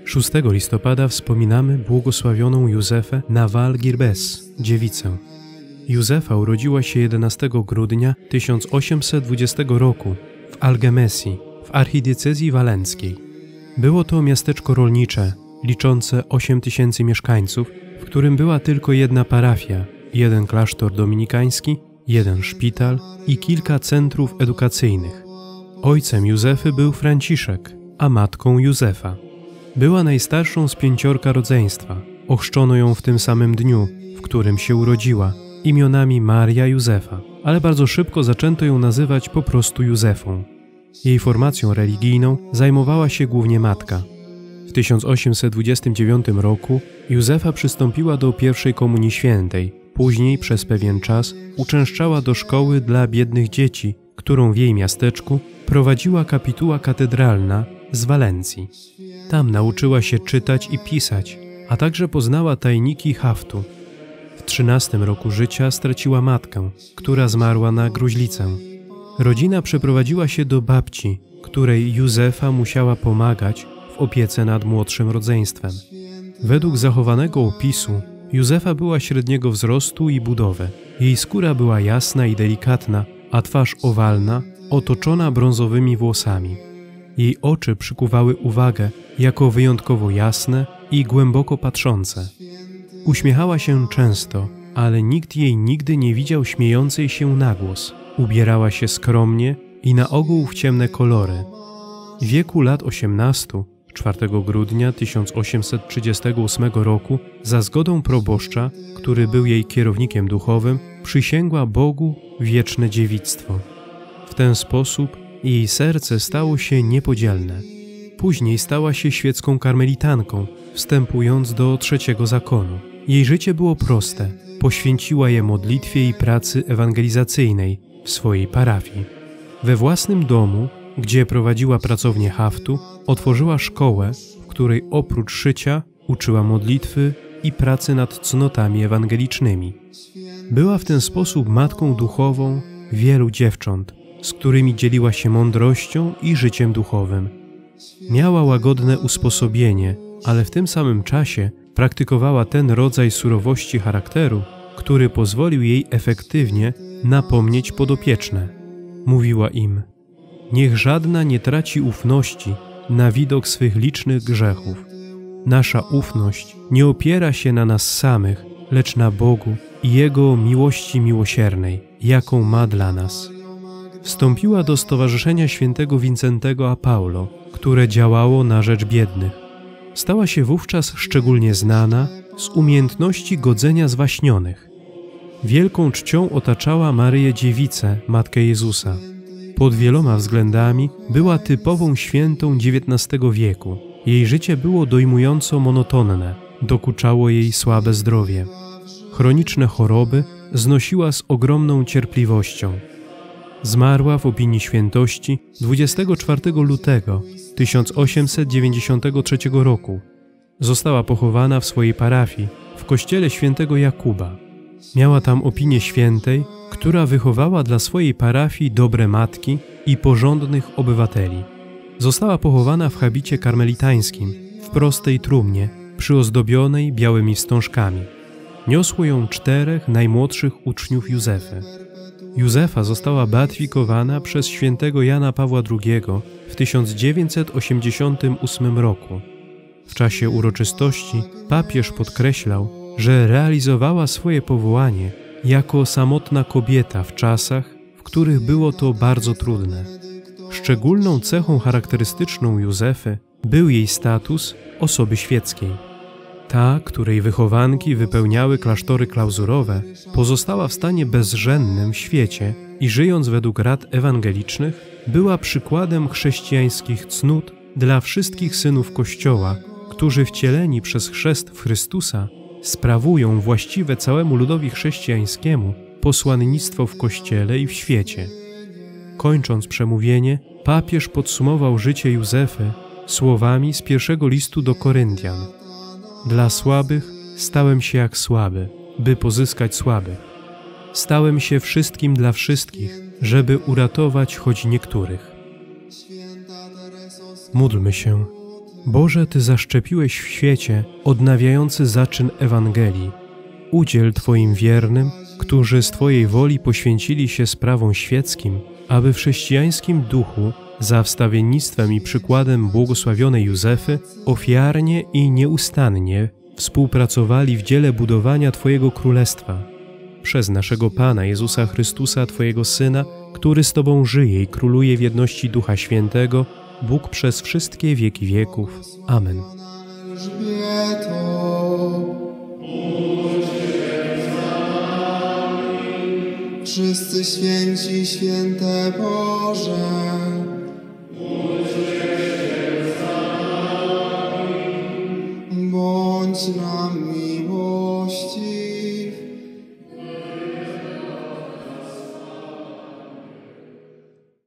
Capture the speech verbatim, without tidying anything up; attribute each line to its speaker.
Speaker 1: szóstego listopada wspominamy błogosławioną Józefę Nawal-Girbes, dziewicę. Józefa urodziła się jedenastego grudnia tysiąc osiemset dwudziestego roku w Algemesii, w archidiecezji walenckiej. Było to miasteczko rolnicze, liczące osiem tysięcy mieszkańców, w którym była tylko jedna parafia, jeden klasztor dominikański, jeden szpital i kilka centrów edukacyjnych. Ojcem Józefy był Franciszek, a matką Józefa. Była najstarszą z pięciorka rodzeństwa. Ochrzczono ją w tym samym dniu, w którym się urodziła, imionami Maria Józefa, ale bardzo szybko zaczęto ją nazywać po prostu Józefą. Jej formacją religijną zajmowała się głównie matka. W tysiąc osiemset dwudziestym dziewiątym roku Józefa przystąpiła do pierwszej komunii świętej. Później przez pewien czas uczęszczała do szkoły dla biednych dzieci, którą w jej miasteczku prowadziła kapituła katedralna z Walencji. Tam nauczyła się czytać i pisać, a także poznała tajniki haftu. W trzynastym roku życia straciła matkę, która zmarła na gruźlicę. Rodzina przeprowadziła się do babci, której Józefa musiała pomagać w opiece nad młodszym rodzeństwem. Według zachowanego opisu Józefa była średniego wzrostu i budowy. Jej skóra była jasna i delikatna, a twarz owalna, otoczona brązowymi włosami. Jej oczy przykuwały uwagę jako wyjątkowo jasne i głęboko patrzące. Uśmiechała się często, ale nikt jej nigdy nie widział śmiejącej się na głos. Ubierała się skromnie i na ogół w ciemne kolory. W wieku lat osiemnastu, czwartego grudnia tysiąc osiemset trzydziestego ósmego roku, za zgodą proboszcza, który był jej kierownikiem duchowym, przysięgła Bogu wieczne dziewictwo. W ten sposób jej serce stało się niepodzielne. Później stała się świecką karmelitanką, wstępując do trzeciego zakonu. Jej życie było proste. Poświęciła je modlitwie i pracy ewangelizacyjnej w swojej parafii. We własnym domu, gdzie prowadziła pracownię haftu, otworzyła szkołę, w której oprócz szycia uczyła modlitwy i pracy nad cnotami ewangelicznymi. Była w ten sposób matką duchową wielu dziewcząt, z którymi dzieliła się mądrością i życiem duchowym. Miała łagodne usposobienie, ale w tym samym czasie praktykowała ten rodzaj surowości charakteru, który pozwolił jej efektywnie napomnieć podopieczne. Mówiła im: niech żadna nie traci ufności na widok swych licznych grzechów. Nasza ufność nie opiera się na nas samych, lecz na Bogu i Jego miłości miłosiernej, jaką ma dla nas. Wstąpiła do Stowarzyszenia Świętego Wincentego a Paulo, które działało na rzecz biednych. Stała się wówczas szczególnie znana z umiejętności godzenia zwaśnionych. Wielką czcią otaczała Maryję Dziewicę, Matkę Jezusa. Pod wieloma względami była typową świętą dziewiętnastego wieku. Jej życie było dojmująco monotonne, dokuczało jej słabe zdrowie. Chroniczne choroby znosiła z ogromną cierpliwością. Zmarła w opinii świętości dwudziestego czwartego lutego tysiąc osiemset dziewięćdziesiątego trzeciego roku. Została pochowana w swojej parafii, w kościele świętego Jakuba. Miała tam opinię świętej, która wychowała dla swojej parafii dobre matki i porządnych obywateli. Została pochowana w habicie karmelitańskim, w prostej trumnie, przyozdobionej białymi wstążkami. Niosło ją czterech najmłodszych uczniów Józefy. Józefa została beatyfikowana przez świętego Jana Pawła drugiego w tysiąc dziewięćset osiemdziesiątym ósmym roku. W czasie uroczystości papież podkreślał, że realizowała swoje powołanie jako samotna kobieta w czasach, w których było to bardzo trudne. Szczególną cechą charakterystyczną Józefy był jej status osoby świeckiej. Ta, której wychowanki wypełniały klasztory klauzurowe, pozostała w stanie bezżennym w świecie i żyjąc według rad ewangelicznych, była przykładem chrześcijańskich cnót dla wszystkich synów Kościoła, którzy wcieleni przez chrzest w Chrystusa sprawują właściwe całemu ludowi chrześcijańskiemu posłannictwo w Kościele i w świecie. Kończąc przemówienie, papież podsumował życie Józefy słowami z pierwszego listu do Koryntian. Dla słabych stałem się jak słaby, by pozyskać słabych. Stałem się wszystkim dla wszystkich, żeby uratować choć niektórych. Módlmy się. Boże, Ty zaszczepiłeś w świecie odnawiający zaczyn Ewangelii. Udziel Twoim wiernym, którzy z Twojej woli poświęcili się sprawom świeckim, aby w chrześcijańskim duchu, za wstawiennictwem i przykładem błogosławionej Józefy, ofiarnie i nieustannie współpracowali w dziele budowania Twojego Królestwa. Przez naszego Pana Jezusa Chrystusa, Twojego Syna, który z Tobą żyje i króluje w jedności Ducha Świętego, Bóg przez wszystkie wieki wieków. Amen.
Speaker 2: Wszyscy święci, święte Boże,